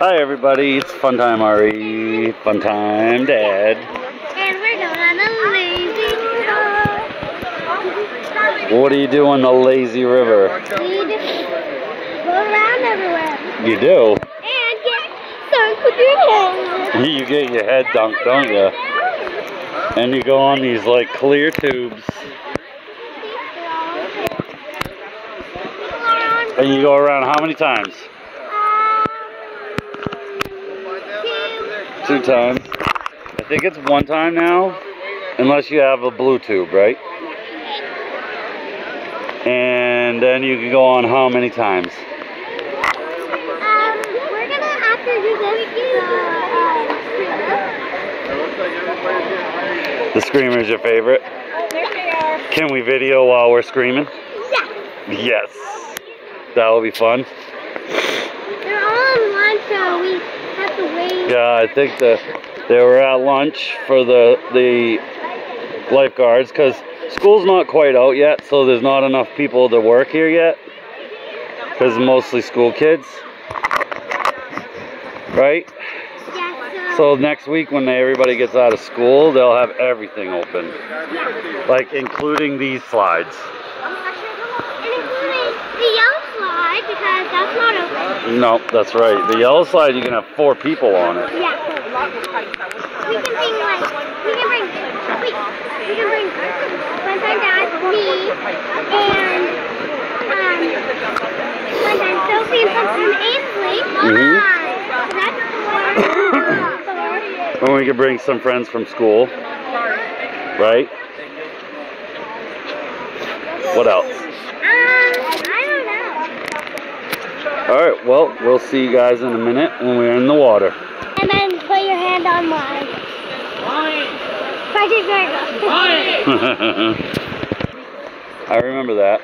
Hi everybody, it's Funtime RE, Funtime Dad. And we're going on a lazy river. What do you do on the lazy river? We just go around everywhere. You do? And get sunk with your head. You get your head dunked, don't you? And you go on these like clear tubes. And you go around how many times? 2 times. I think it's 1 time now, unless you have a blue tube, right? And then you can go on how many times? We're gonna have to do The screamer's your favorite? There they are. Can we video while we're screaming? Yes. Yes. That'll be fun. They're all on lunch, so we have to wait. Yeah, I think they were at lunch for the lifeguards because school's not quite out yet, so there's not enough people to work here yet because mostly school kids, right? Yes, So next week when everybody gets out of school, they'll have everything open, like including these slides. and including the yellow slide because that's not open. No, that's right. The yellow slide, you can have 4 people on it. Yeah. We can bring Funtime Dad, me, and Funtime Sophie and Funtime Ainsley. That's 4. And we could bring some friends from school, right? What else? I don't know. Alright, well, we'll see you guys in a minute when we're in the water. And then put your hand on mine. Project Virgo. I remember that.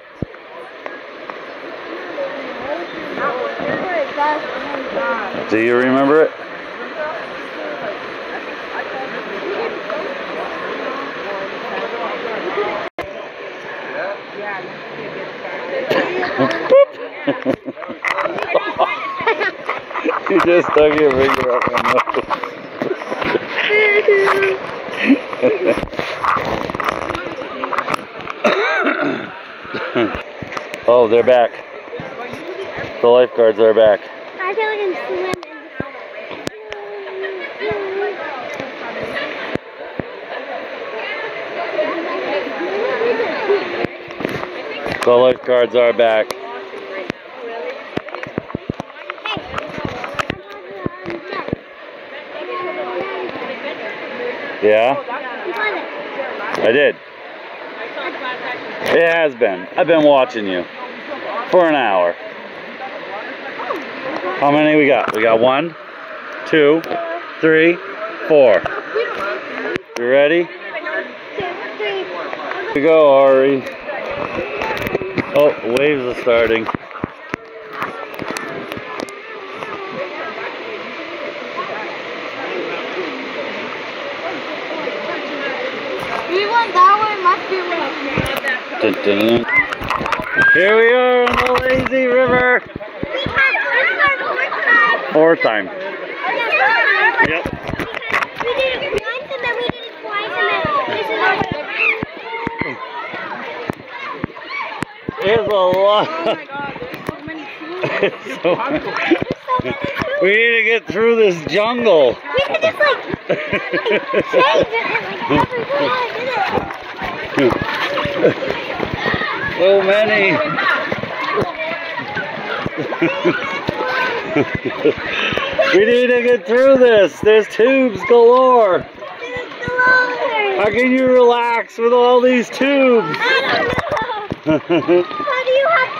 Do you remember it? You just stuck your finger up my nose. Oh, they're back. The lifeguards are back. I feel like I'm swimming. The lifeguards are back. Yeah? I did. It has been. I've been watching you for an hour. How many we got? We got 1, 2, 3, 4. You ready? Here we go, Ari. Oh, waves are starting. We went that way, must be right. Dun, dun, dun. Here we are on the lazy river. We had this our 4th time. 4th time. Yep. We did it once and then we did it twice and then this is our There's a lot. Oh my god, there's so many tubes. We need to get through this jungle. We could just like shave it and So many. We need to get through this. There's tubes galore. How can you relax with all these tubes? I don't know. How do you have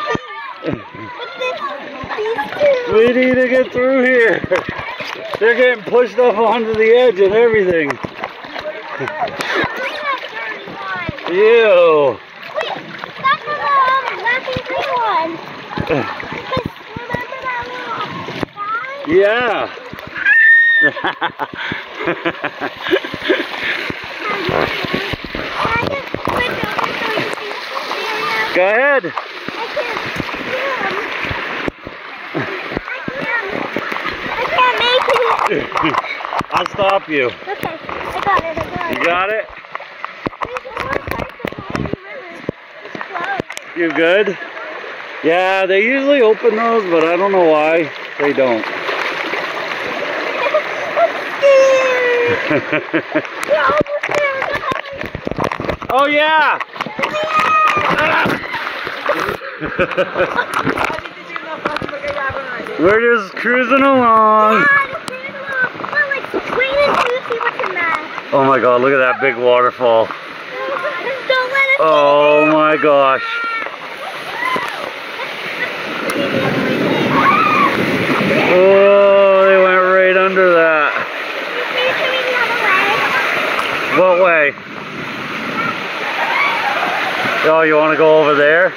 these tubes? We need to get through here. They're getting pushed up onto the edge and everything. Ew. Wait, that's the laughing green one. Remember that little guy? Yeah. Go ahead. I can't. I'll stop you. Okay, I got it, You got it? You good? Yeah, they usually open those, but I don't know why they don't. Oh yeah! We're just cruising along. Oh my god, look at that big waterfall. Oh my gosh. Oh, they went right under that. What way? Oh, you want to go over there?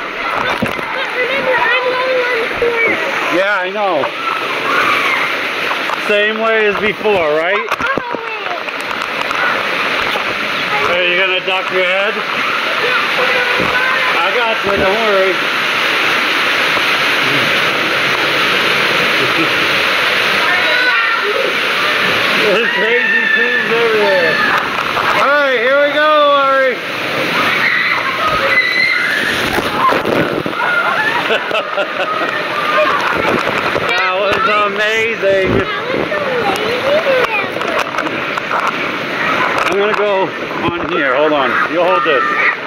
Yeah, I know. Same way as before, right? Are you gonna duck your head? I got you, don't worry. There's crazy things everywhere. Alright, here we go, Ari. That was amazing. I'm gonna go on here. Hold on. You hold this.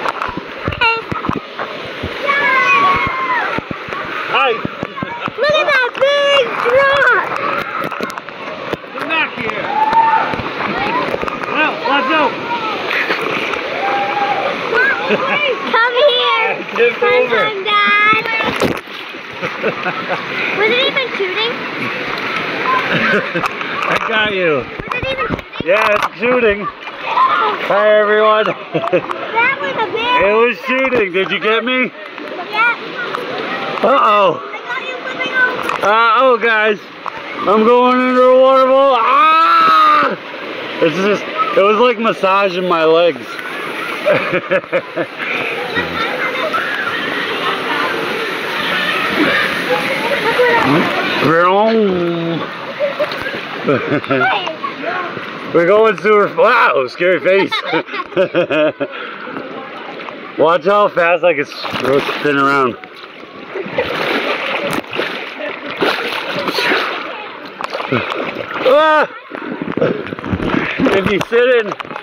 Hi. Look at that big drop. Come back here. Well, let's go. Come here. Tip over. Come, Dad. Was it even shooting? I got you. Was it even shooting? Yeah, it's shooting. Hi, everyone. That was a big. It was shooting. Did you get me? Yeah. Uh-oh. I got you flipping over. Uh-oh, guys. I'm going under a waterfall. Ah! It's just, it was like massaging my legs. We're going through. Wow, scary face. Watch how fast I can spin around. Ah! If you sit in